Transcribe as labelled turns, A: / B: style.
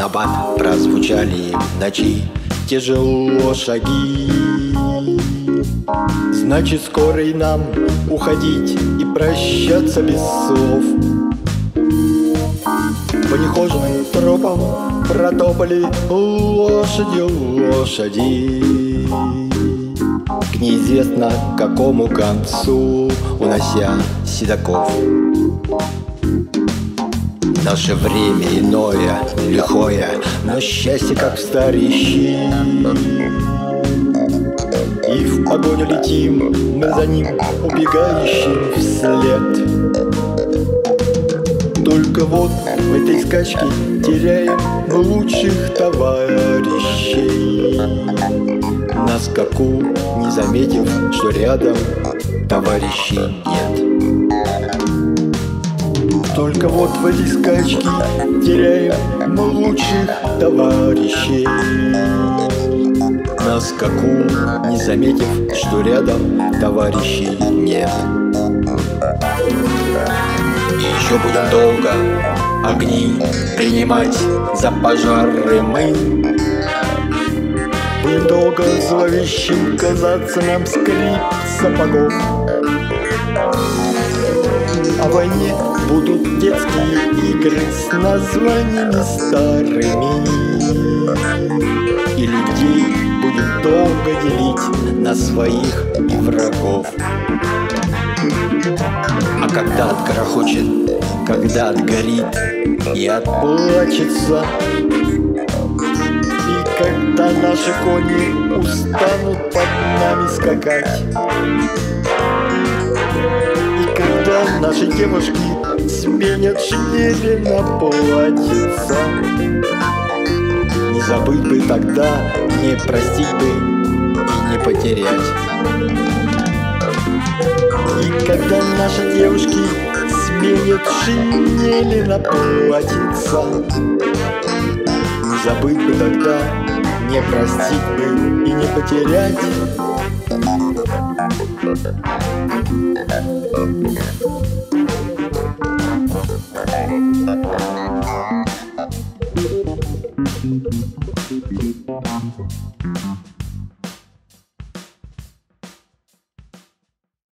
A: набат прозвучали в ночи тяжело шаги. Значит, скоро и нам уходить и прощаться без слов. По нехоженным тропам протопали лошади к неизвестно какому концу, унося седаков. Наше время иное, лихое, но счастье, как в старищи. И в погоню летим мы за ним, убегающим вслед. Только вот в этой скачке теряем лучших товарищей. На скаку, не заметив, что рядом товарищей нет. Только вот в этой скачке теряем мы лучших товарищей. На скаку, не заметив, что рядом товарищей нет. И еще будем долго огни принимать за пожары мы. Будем долго зловещим казаться нам скрип сапогов. О войне будут детские игры с названиями старыми. И людей будем долго делить на своих и врагов. А когда отгрохочет, когда отгорит и отплачется, и когда наши кони устанут под нами скакать, и когда наши девушки сменят шинели на платьица, не забыть бы тогда, не простить бы и не потерять. И когда наши девушки сменят шинели на платьица, не забыть бы тогда, не простить бы и не потерять.